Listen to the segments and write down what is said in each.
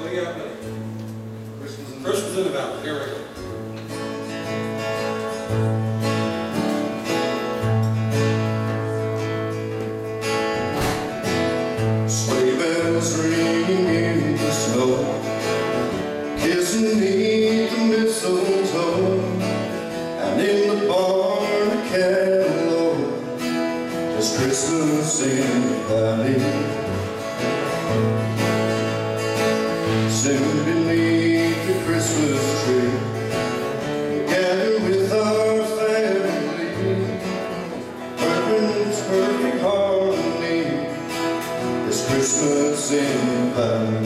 we got? Christmas in the Valley. Here we go. Sleigh bells ringing in the snow, kissing beneath the mistletoe, and in the barn a cattle low, just Christmas in the valley. Soon beneath the Christmas tree, we'll gather with our family, perfect harmony, this Christmas in the valley.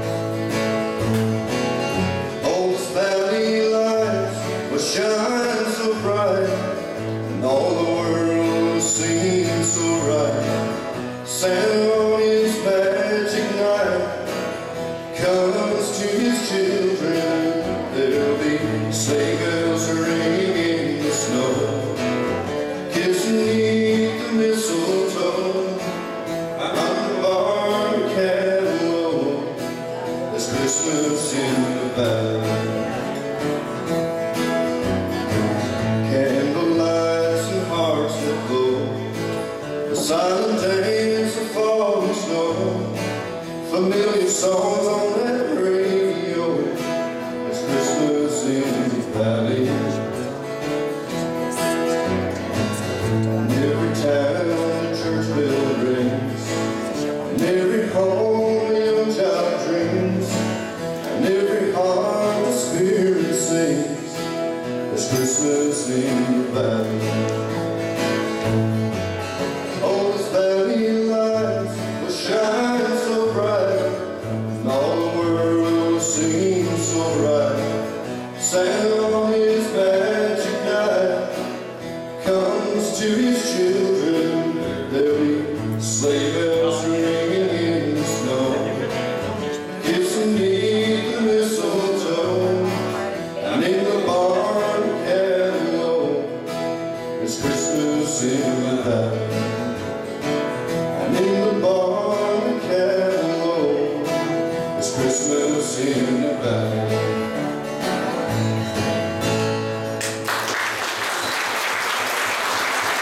Oh, this valley light will shine so bright, and all the world will seem so right. Santa on his magic night comes to his children. There'll be sleigh bells ringing in the snow, kissing beneath the mistletoe, on the barn cattle low, there's Christmas in the valley. Candle lights and hearts that glow, the silent dance of falling snow, familiar songs on that radio, it's Christmas in the valley. In every town the church bell rings, in every home a young child dreams, and every heart the Spirit sings, it's Christmas in the valley. Oh, this valley light will shine so bright, and all the world will seem so right. Santa on his magic night comes to his children. There'll be sleigh bells ringing in the snow, kissing beneath the mistletoe, and in the barn cattle low, it's Christmas in the valley. And in the barn cattle low, it's Christmas in the valley.